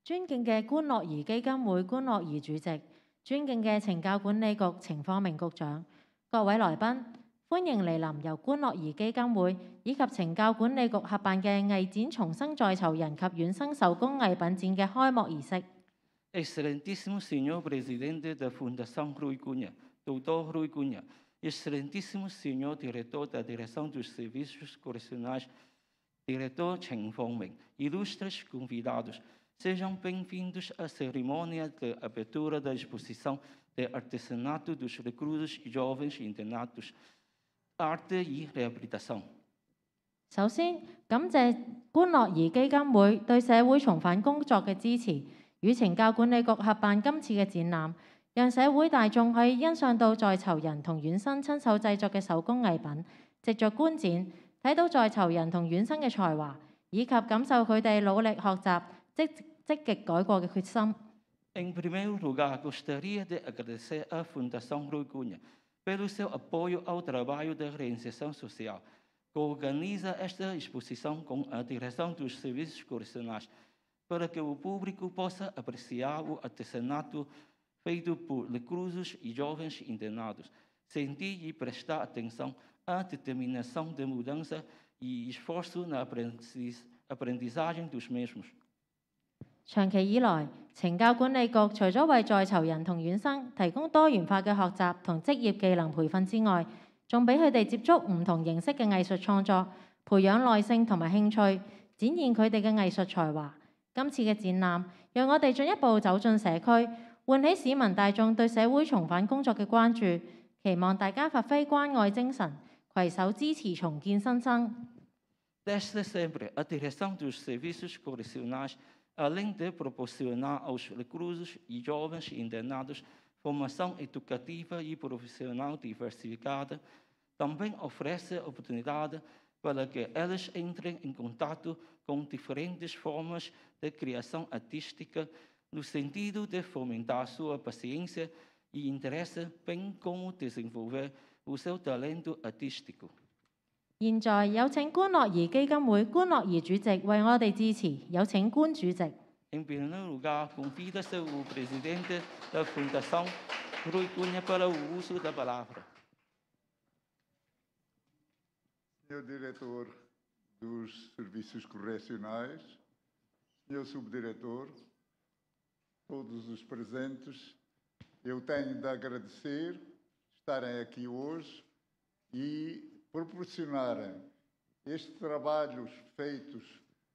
尊敬嘅觀樂兒基金會觀樂兒主席，尊敬嘅懲教管理局程方明局長，各位來賓，歡迎嚟臨由觀樂兒基金會以及懲教管理局合辦嘅藝展重生在囚人及院生手工藝品展嘅開幕儀式。 Excelentíssimo Senhor Presidente da Fundação Rui Cunha, Doutor Rui Cunha, Excelentíssimo Senhor Diretor da Direção dos Serviços Correcionais, Diretor Chen Fongming, ilustres convidados, sejam bem-vindos à cerimônia de abertura da exposição de artesanato dos reclusos e jovens internados, arte e reabilitação. 首先，感謝觀樂兒基金會對社會重返工作嘅支持，與懲教管理局合辦今次嘅展覽，讓社會大眾可以欣賞到在囚人同院生親手製作嘅手工藝品，藉着觀展睇到在囚人同院生嘅才華，以及感受佢哋努力學習、積極改過嘅決心。 Em primeiro lugar, gostaria de agradecer à Fundação Rui Cunha pelo seu apoio ao trabalho da reinserção social, que organiza esta exposição com a direção dos serviços correcionais, para que o público possa apreciar o artesanato feito por reclusos e jovens internados, sentir e prestar atenção à determinação de mudança e esforço na aprendizagem dos mesmos. 長期以來，懲教管理局除咗為在囚人同院生提供多元化嘅學習同職業技能培訓之外，仲俾佢哋接觸唔同形式嘅藝術創作，培養耐性同埋興趣，展現佢哋嘅藝術才華。今次嘅展覽，讓我哋進一步走進社區，喚起市民大眾對社會重返工作嘅關注，期望大家發揮關愛精神，攜手支持重建新生。 Desde sempre, a direção dos serviços correcionais, além de proporcionar aos reclusos e jovens internados formação educativa e profissional diversificada, também oferece oportunidade para que eles entrem em contato com diferentes formas de criação artística, no sentido de fomentar sua paciência e interesse, bem como desenvolver o seu talento artístico. 現在有請觀樂兒基金會觀樂兒主席為我哋致辭，有請觀主席。 Em primeiro lugar, convida-se o presidente da Fundação Rui Cunha para o uso da palavra. Senhor Diretor dos Serviços Correcionais, Senhor Subdiretor, todos os presentes, eu tenho de agradecer estarem aqui hoje e proporcionarem estes trabalhos feitos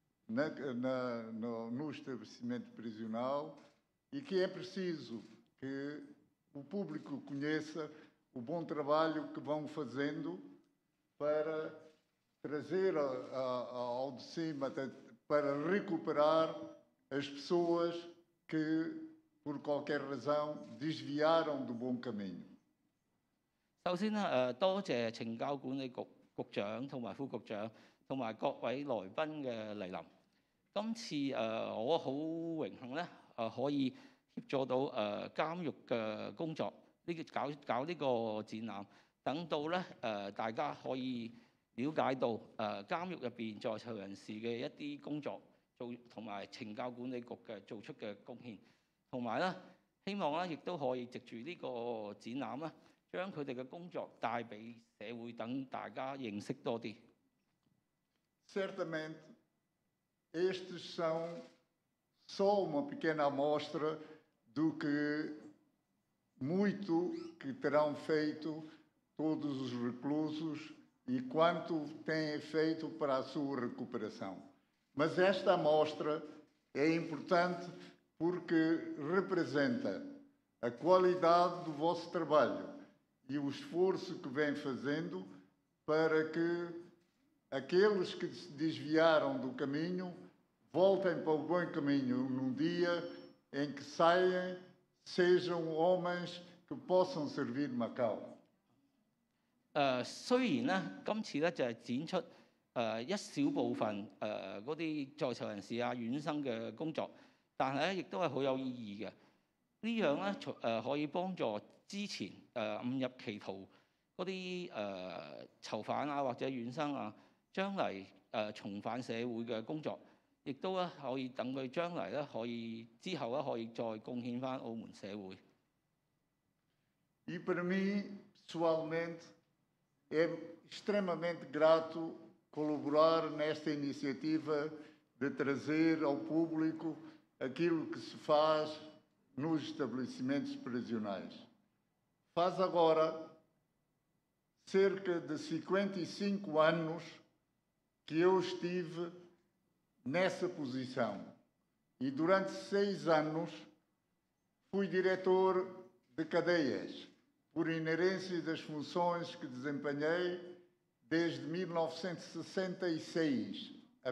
no estabelecimento prisional e que é preciso que o público conheça o bom trabalho que vão fazendo para trazer ao de cima, para recuperar as pessoas que, por qualquer razão, desviaram do bom caminho. 首先咧，多謝懲教管理局局長同埋副局長同埋各位來賓嘅嚟臨。今次我好榮幸咧，可以協助到監獄嘅工作，搞呢個展覽，等到咧大家可以了解到監獄入邊在囚人士嘅一啲工作，同埋懲教管理局嘅做出嘅貢獻，同埋咧希望咧亦都可以藉住呢個展覽咧，將佢哋嘅工作帶俾社會，等大家認識多啲。 Certamente, estes são só uma pequena amostra do que muito que terão feito todos os reclusos e quanto têm feito para a sua recuperação. Mas esta amostra é importante porque representa a qualidade do vosso trabalho e o esforço que vem fazendo para que aqueles que se desviaram do caminho voltem para o bom caminho num dia em que saiam, sejam homens que possam servir Macau. 雖然咧今次咧就係展出一小部分嗰啲在囚人士啊、院生嘅工作，但係咧亦都係好有意義嘅。呢樣咧可以幫助之前誤入歧途嗰啲囚犯啊或者院生啊，將嚟重返社會嘅工作， 亦都咧可以等佢將嚟咧可以之後咧可以再貢獻翻澳門社會。 E para mim, pessoalmente, é extremamente grato colaborar nesta iniciativa de trazer ao público aquilo que se faz nos estabelecimentos prisionais. Faz agora cerca de 55 anos que eu estive nessa posição e durante 6 anos fui diretor de cadeias, por inerência das funções que desempenhei desde 1966 a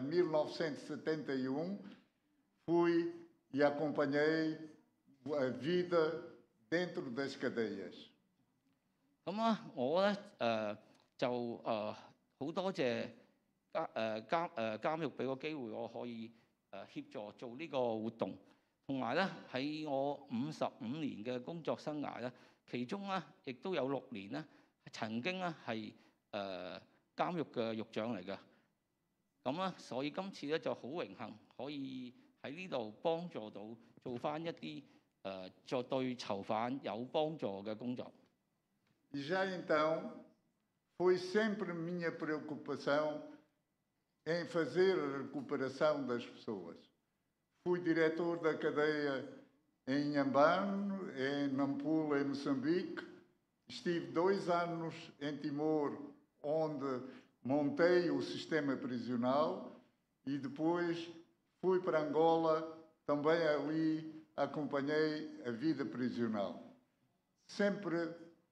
1971, fui e acompanhei a vida dentro das cadeias. 咁啊，我咧就好多謝監獄俾個機會我可以協助做呢個活動，同埋咧喺我55年嘅工作生涯咧，其中咧亦都有6年咧曾經咧係監獄嘅獄長嚟嘅。咁咧，所以今次咧就好榮幸可以喺呢度幫助到做翻一啲就對囚犯有幫助嘅工作。 E já então foi sempre minha preocupação em fazer a recuperação das pessoas. Fui diretor da cadeia em Inhambane, em Nampula, em Moçambique. Estive 2 anos em Timor, onde montei o sistema prisional, e depois fui para Angola, também ali acompanhei a vida prisional. Sempre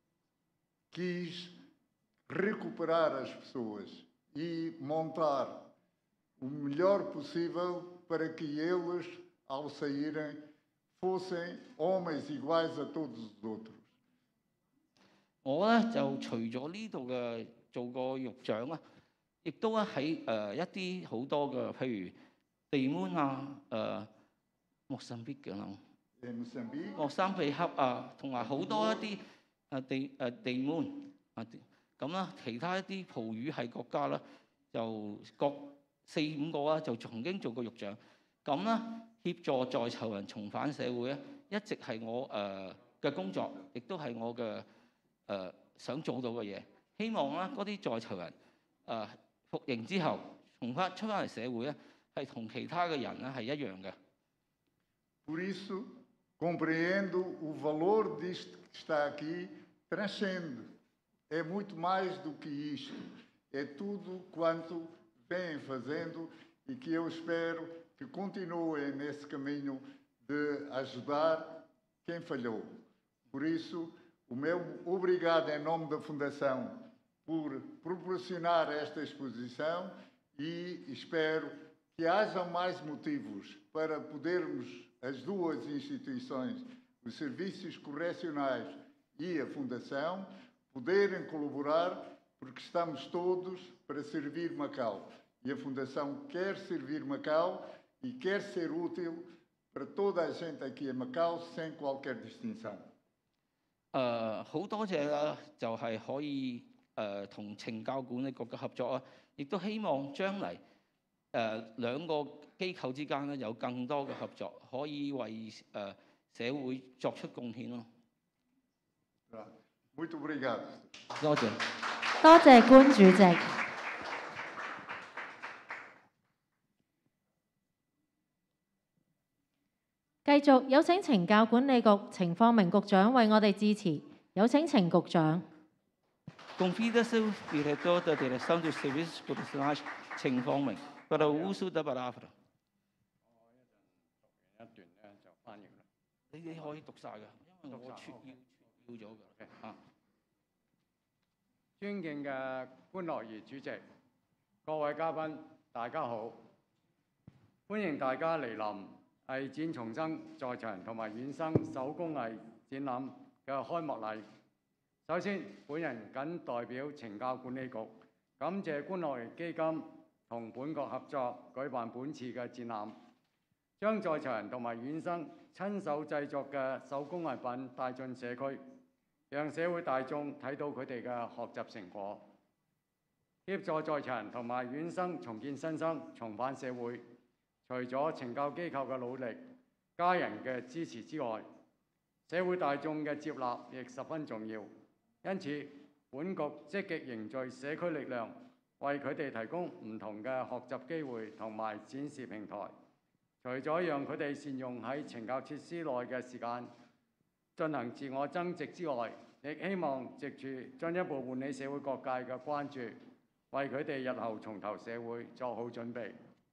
quis recuperar as pessoas e montar o melhor possível para que eles, ao saírem, fossem homens iguais a todos os outros. 我咧就除咗呢度嘅做過獄長啊，亦都咧喺一啲好多嘅，譬如地門啊、莫桑比克啦、莫桑比克啊，同埋好多一啲地門啊，咁啦，其他一啲葡語系國家啦，就各4、5個啦，就曾經做過獄長。咁啦，協助在囚人重返社會咧，一直係我嘅工作，亦都係我嘅想做到嘅嘢。希望啦，嗰啲在囚人服刑之後出翻嚟社會咧，係同其他嘅人咧係一樣嘅。 Por isso, compreendo o valor disto que está aqui, transcende. É muito mais do que isto. É tudo quanto vêm fazendo e que eu espero que continuem nesse caminho de ajudar quem falhou. Por isso, o meu obrigado em nome da Fundação por proporcionar esta exposição e espero que haja mais motivos para podermos, as duas instituições, os serviços correcionais e a Fundação, poderem colaborar, porque estamos todos para servir Macau. E a Fundação quer servir Macau e quer ser útil para toda a gente aqui em Macau, sem qualquer distinção. 好多謝啦，就係可以同懲教管理局嘅合作啊，亦都希望將嚟兩個機構之間咧有更多嘅合作，可以為社會作出貢獻咯。 Muito obrigado. 多謝。 多謝官主席。繼續有請懲教管理局程方明局長為我哋致辭。有請程局長。 Convido-se o diretor da Direção dos Serviços Profissionais, 程方明 para o uso da palavra。 一段咧就翻譯啦。 你可以讀晒㗎，因為我要咗㗎。啊， 尊敬嘅官樂儀主席、各位嘉賓，大家好，歡迎大家嚟臨藝展重生在場同埋衍生手工藝展覽嘅開幕禮。首先，本人謹代表懲教管理局感謝官樂儀基金同本局合作舉辦本次嘅展覽，將在囚人同埋衍生親手製作嘅手工藝品帶進社區，讓社會大眾睇到佢哋嘅學習成果，協助在囚人同埋衍生重建新生重返社會， 除咗懲教機構嘅努力、家人嘅支持之外，社會大眾嘅接納亦十分重要。因此，本局積極凝聚社區力量，為佢哋提供唔同嘅學習機會同埋展示平台。除咗讓佢哋善用喺懲教設施內嘅時間進行自我增值之外，亦希望藉住進一步喚起社會各界嘅關注，為佢哋日後重投社會作好準備。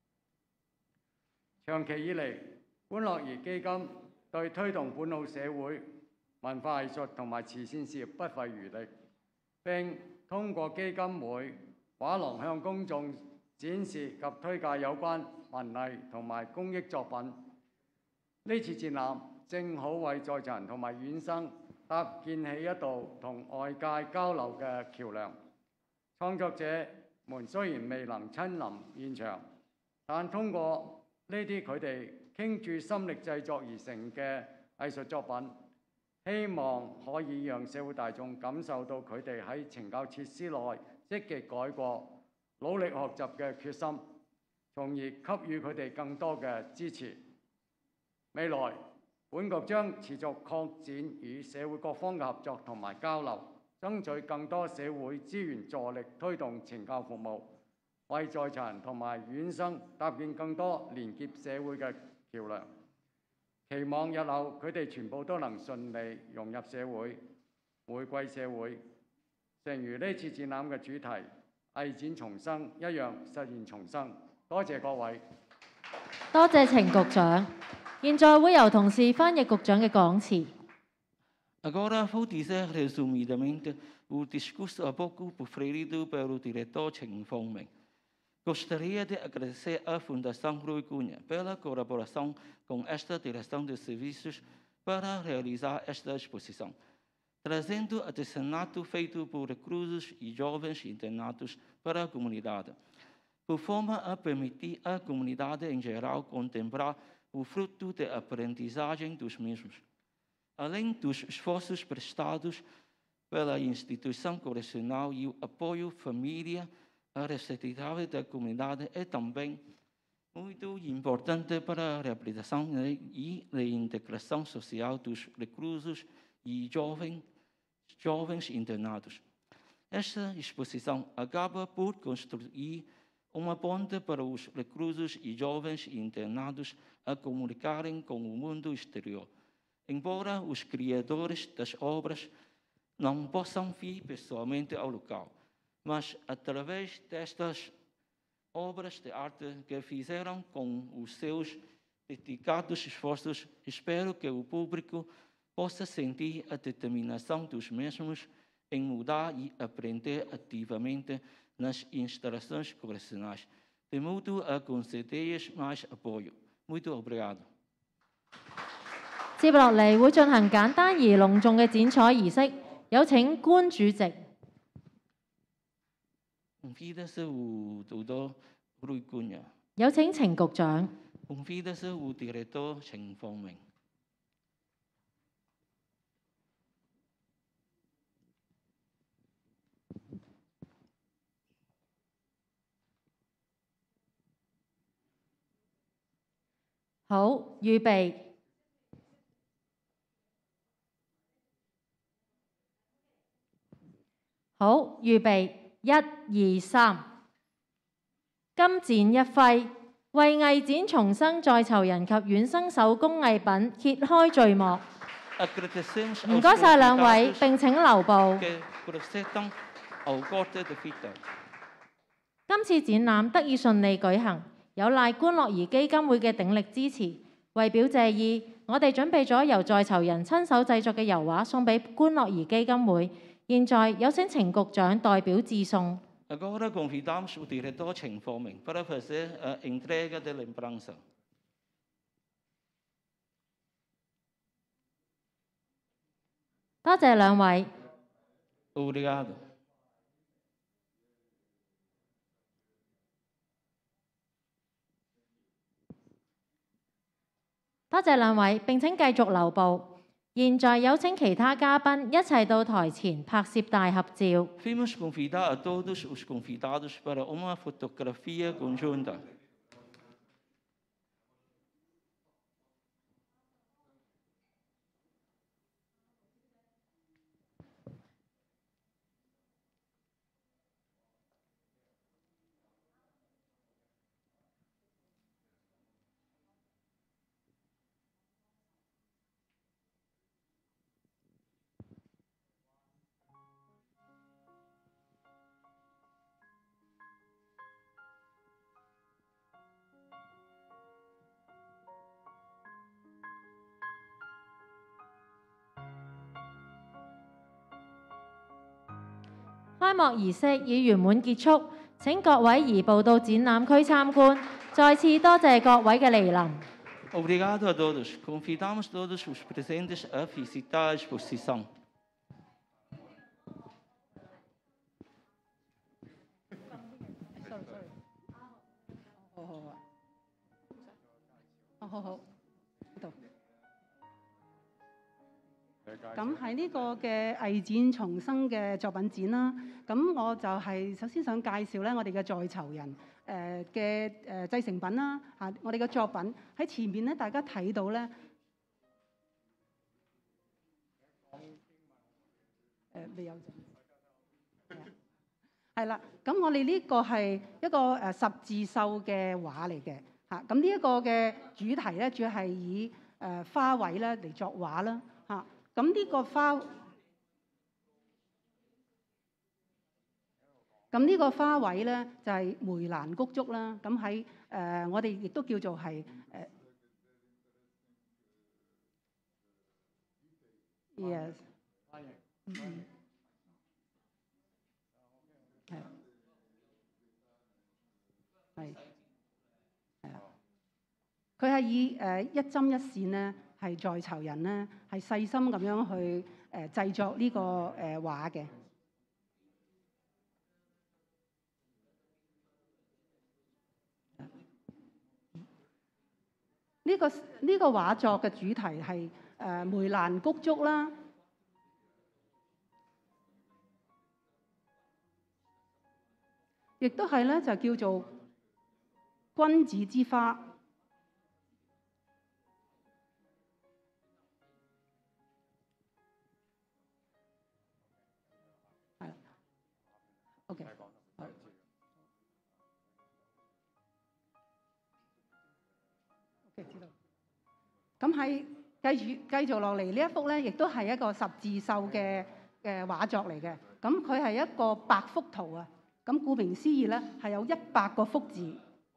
長期以嚟，歡樂兒基金對推動本澳社會文化藝術同埋慈善事業不遺餘力，並通過基金會畫廊向公眾展示及推介有關文藝同埋公益作品。呢次展覽正好為在囚人同埋院生搭建起一道同外界交流嘅橋梁。創作者們雖然未能親臨現場，但通過呢啲佢哋傾注心力製作而成嘅藝術作品，希望可以讓社會大眾感受到佢哋喺懲教設施內積極改過、努力學習嘅決心，從而給予佢哋更多嘅支持。未來，本局將持續擴展與社會各方嘅合作同埋交流，爭取更多社會資源助力推動懲教服務，為在囚人同埋院生搭建更多連結社會嘅橋梁。期望日後佢哋全部都能順利融入社會，回歸社會，正如呢次展覽嘅主題藝展重生一樣實現重生。多謝各位。 多謝程局長。現在會由同事翻譯局長嘅講詞。 Agora vou dizer resumidamente o discurso há pouco proferido pelo diretor Chen Fong-ming. Gostaria de agradecer à Fundação Rui Cunha pela colaboração com esta direção de serviços para realizar esta exposição, trazendo artesanato feito por reclusos e jovens internados para a comunidade, por forma a permitir à comunidade em geral contemplar o fruto da aprendizagem dos mesmos. Além dos esforços prestados pela instituição correcional e o apoio à família, a receptividade da comunidade é também muito importante para a reabilitação e reintegração social dos reclusos e jovens internados. Esta exposição acaba por construir uma ponte para os reclusos e jovens internados a comunicarem com o mundo exterior. Embora os criadores das obras não possam vir pessoalmente ao local, mas através destas obras de arte que fizeram com os seus dedicados esforços, espero que o público possa sentir a determinação dos mesmos em mudar e aprender ativamente nas instalações correcionais, de modo a conceder-lhes mais apoio. Muito obrigado. 接落嚟會進行簡單而隆重嘅剪彩儀式，有請官主席。 Convida-se o doutor Rui Cunha. 有請程局長。 Convida-se o diretor Chen Fong-ming. 好，預備。好，預備。1、2、3。金剪一揮，為藝展重生在囚人及院生手工藝品揭開序幕。唔該晒兩位，並請留步。今次展覽得以順利舉行，有賴觀樂兒基金會嘅鼎力支持。為表謝意，我哋準備咗由在囚人親手製作嘅油畫送俾觀樂兒基金會。現在有請程局長代表致送。 Agora convidamos o diretor Chen Fong-ming para fazer a entrega da lembrança. 多謝兩位。 Obrigado. 多謝兩位，並請繼續留步。現在有請其他嘉賓一齊到台前拍攝大合照。 Vamos convidar a todos os convidados para uma fotografia conjunta. 開幕儀式已圓滿結束，請各位移步到展覽區參觀。再次多謝各位嘅蒞臨。 Obrigado a todos. Convidamos todos os presentes a visitar a exposição. 好，呢度。咁喺呢個嘅藝展重生嘅作品展啦，咁我就係首先想介紹咧我哋嘅在囚人嘅製成品啦嚇，我哋嘅作品喺前面咧，大家睇到咧未有係啦，咁我哋呢個係一個十字繡嘅畫嚟嘅嚇，咁呢一個嘅主題咧，主要係以花卉咧嚟作畫啦嚇，咁呢個花卉咧就係梅蘭菊竹啦，咁喺我哋亦都叫做係yes， 係啊，佢係以一針一線咧，係在囚人咧係細心咁樣去製作呢個畫嘅。呢個畫作嘅主題係梅蘭菊竹啦，亦都係咧就叫做君子之花。係啦 ，OK。知道。咁喺繼續落嚟呢一幅咧，亦都係一個十字繡嘅畫作嚟嘅。咁佢係一個百福圖啊。咁顧名思義咧，係有100個福字。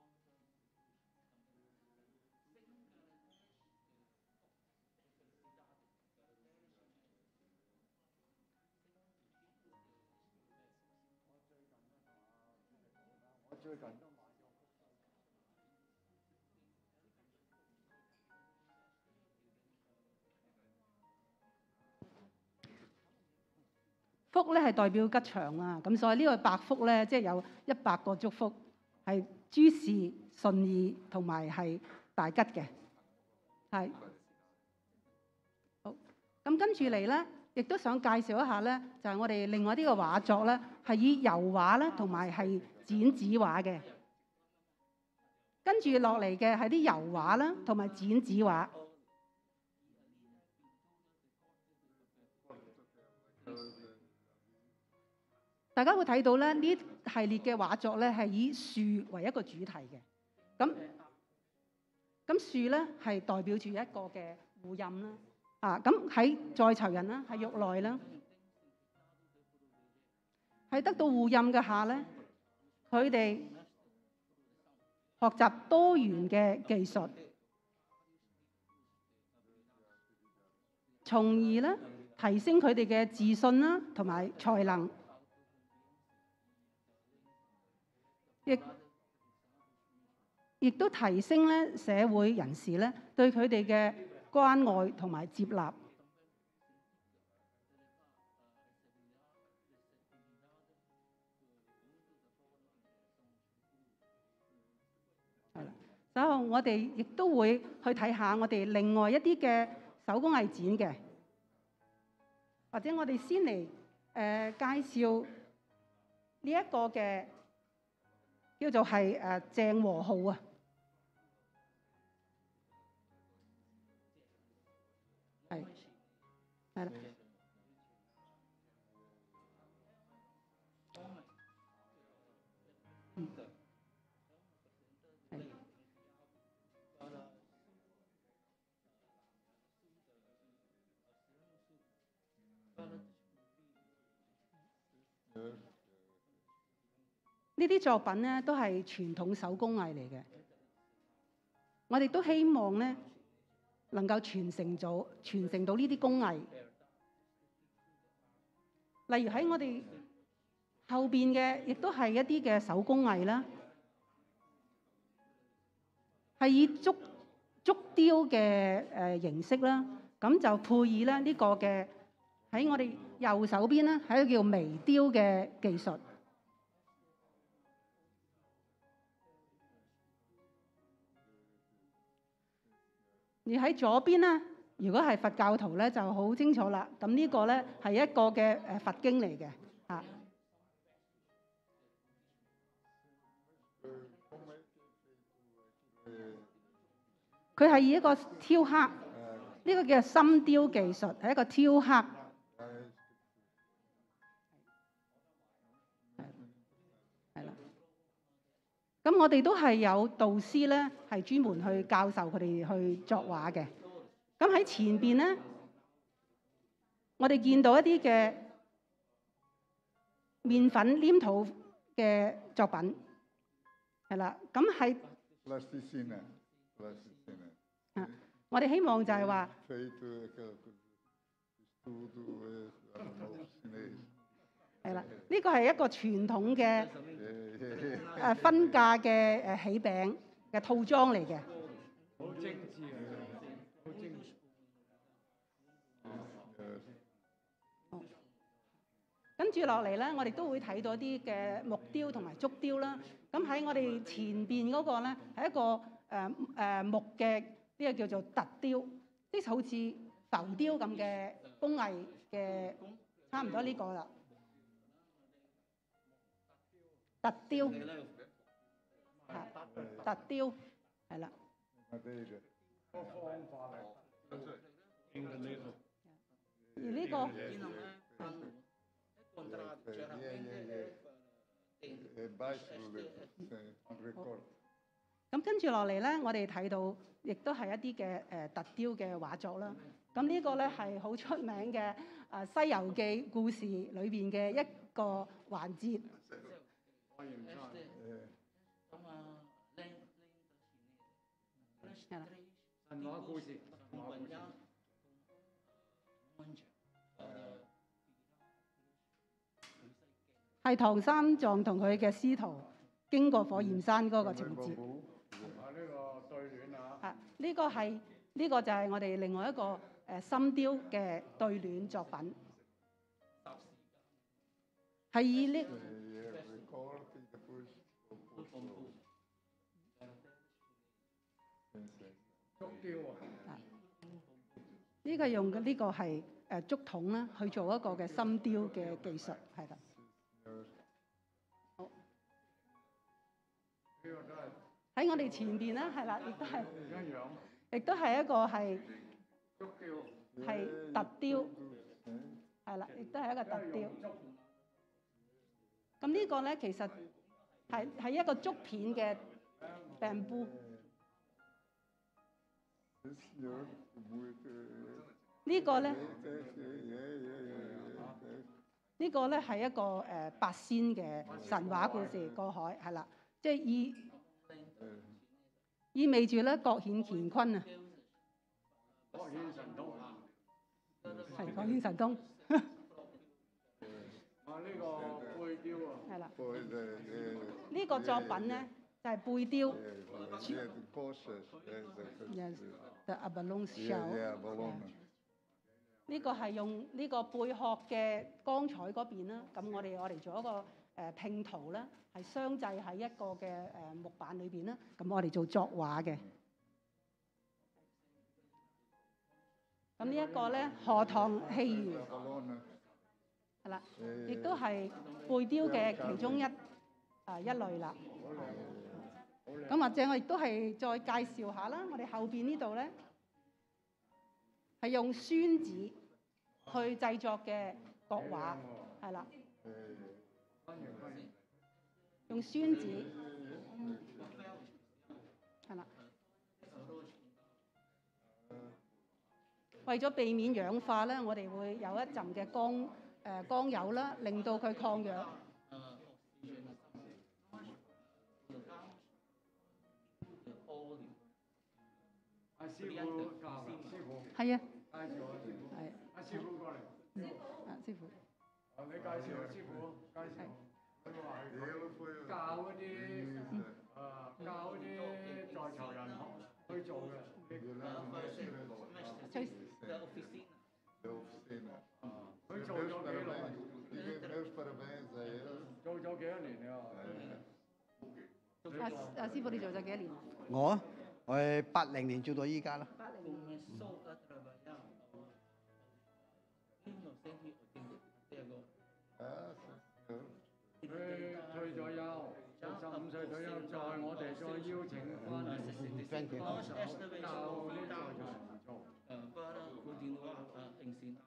福咧係代表吉祥啊，咁所以呢個百福咧，即係有100個祝福，係諸事順意同埋係大吉嘅，係好。咁跟住嚟咧，亦都想介紹一下咧，就係我哋另外呢個畫作咧，係以油畫咧同埋係剪紙畫嘅。跟住落嚟嘅係啲油畫啦，同埋剪紙畫。大家會睇到咧，呢系列嘅畫作咧係以樹為一個主題嘅。咁樹咧係代表住一個嘅護蔭啦。咁喺在囚人啦，喺獄內啦，喺得到護蔭嘅下咧，佢哋學習多元嘅技術，從而咧提升佢哋嘅自信啦，同埋才能。亦都提升咧社會人士咧對佢哋嘅關愛同埋接納。係啦，稍後我哋亦都會去睇下我哋另外一啲嘅手工藝展嘅，或者我哋先嚟介紹呢一個嘅。叫做係鄭和號啊，係啦。呢啲作品咧都係傳統手工藝嚟嘅，我哋都希望咧能夠傳承到呢啲工藝。例如喺我哋後邊嘅亦都係一啲嘅手工藝啦，係以竹雕嘅形式啦，咁就配以咧呢個嘅喺我哋右手邊咧係一個叫微雕嘅技術。而喺左邊咧，如果係佛教徒咧就好清楚啦。咁呢個咧係一個嘅佛經嚟嘅嚇。佢係以一個雕刻，呢個叫深雕技術，係一個雕刻。係啦。咁我哋都係有導師咧，係專門去教授佢哋去作畫嘅。咁喺前邊咧，我哋見到一啲嘅麵粉黏土嘅作品，係啦。咁係我哋希望就係話，係啦，呢個係一個傳統嘅婚嫁嘅喜餅嘅套裝嚟嘅。 好精緻啊！好精緻。 跟住落嚟咧，我哋都會睇到啲嘅木雕同埋竹雕啦。咁喺我哋前邊嗰個咧，係一個木嘅呢個叫做凸雕，即係好似浮雕咁嘅工藝嘅，差唔多呢個啦。凸雕，凸雕，係啦。而呢個咁跟住落嚟咧，我哋睇到亦都係一啲嘅凸雕嘅畫作啦。咁呢個咧係好出名嘅《西遊記》故事裏邊嘅一個環節。係啦。 神話故事。 係唐三藏同佢嘅師徒經過火焰山嗰個情節。 呢個對聯啊！ 呢個就係我哋另外一個深雕嘅對聯作品，係以呢竹雕啊！ 呢個用嘅呢個係竹筒啦，去做一個嘅深雕嘅技術，係啦。好，喺我哋前邊咧，係啦，亦都係一個係竹雕， 係凸雕，係啦，亦都係一個凸雕。咁呢個咧其實係一個竹片嘅病菇。呢個咧係一個八仙嘅神話故事過海，係啦，即係意味住咧各顯乾坤啊！ 各顯神通， 係各顯神通。 呢個背雕啊！ 係啦，呢個作品咧就係背雕。The abalone shell。呢個係用呢個貝殼嘅光彩嗰邊啦，咁我哋做一個拼圖啦，係鑲製喺一個嘅木板裏邊啦，咁我哋做作畫嘅。咁呢一個咧荷塘戲魚，係啦，亦都係貝雕嘅其中一類啦。咁或者我亦都係再介紹下啦，我哋後邊呢度咧係用宣紙去製作嘅國畫，係啦，用宣紙，係啦，為咗避免氧化咧，我哋會有一陣嘅光油啦，令到佢抗氧。 阿師傅教，師傅係啊， 介紹我師傅， 係阿師傅過嚟， 師傅。 你介紹師傅，介紹。 佢話係 Ele foi 佢教嗰啲 Isso. 教嗰啲在囚人去做嘅。 Ele era o mestre da oficina. da oficina. 佢做咗幾耐？ Meus parabéns a ele. 做咗幾多年你話？ 師傅，你做咗幾多年啊？ 我係80年做到依家啦。 Começou a trabalhar em 1983. Ah, sim, senhor. 佢退咗休，65歲退休，再我哋再邀請翻嚟 Thank you. ，Nós esta vez 教啲在囚 convidamos 人做。 para continuar a ensinar.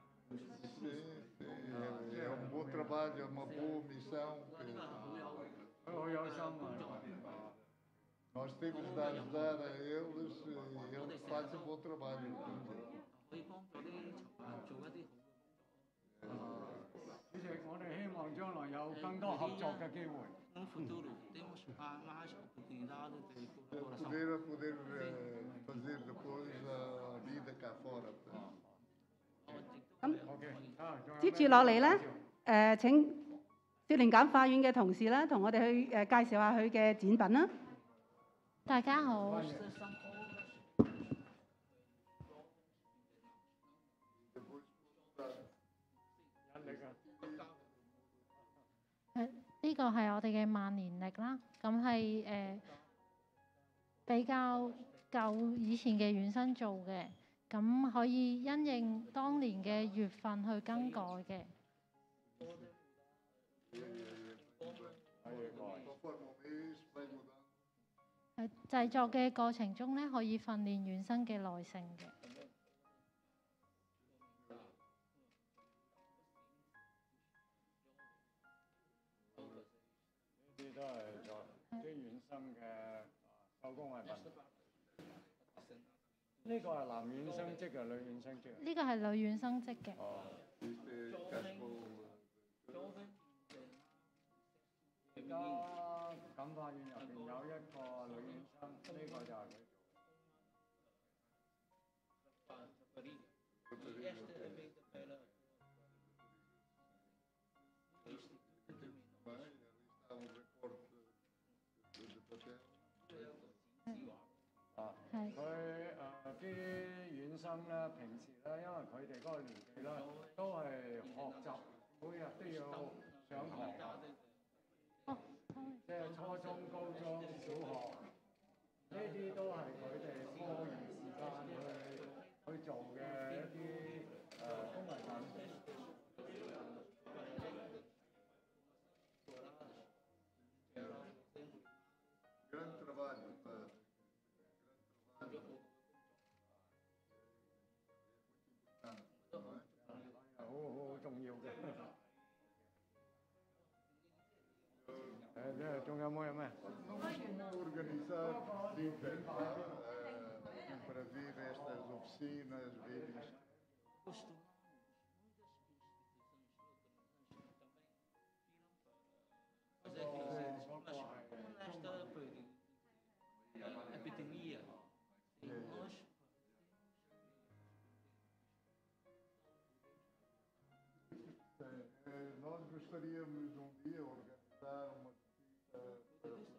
Sim, é um bom trabalho, é uma boa missão. 佢好有心啊！ Nós temos de ajudar a eles e eles fazem um bom trabalho. 可以幫助啲囚犯做一啲好嘅工作。 主席，我哋希望將來有更多合作嘅機會。 No futuro temos mais oportunidade de colaboração. Poder fazer depois a vida cá fora. 咁 OK， 仲有咩接住落嚟咧，請少年檢法院嘅同事啦，同我哋去介紹下佢嘅展品啦。 大家好，呢個係我哋嘅萬年曆啦，咁係比較舊以前嘅院生做嘅，咁可以因應當年嘅月份去更改嘅。製作嘅過程中咧，可以訓練院生嘅耐性嘅。 啲都係啲院生嘅手工藝品。呢個係男院生織嘅，女院生織。 呢個係女院生織嘅。 哦。而家感化院入邊有一個女院生，呢個就係佢。 佢啲院生咧，平時咧，因為佢哋嗰個年紀咧，都係學習，每日都要上堂。即係初中、高中、小學，呢啲都係佢哋課餘時間去做嘅一啲工藝品。 Grande trabalho, padre. Grande trabalho. 好重要嘅。仲有冇咩？ Como organizar para vir estas oficinas, ver isto. Costumamos muitas instituições também viram para fazer esta epidemia, Nós gostaríamos um dia organizar uma visita para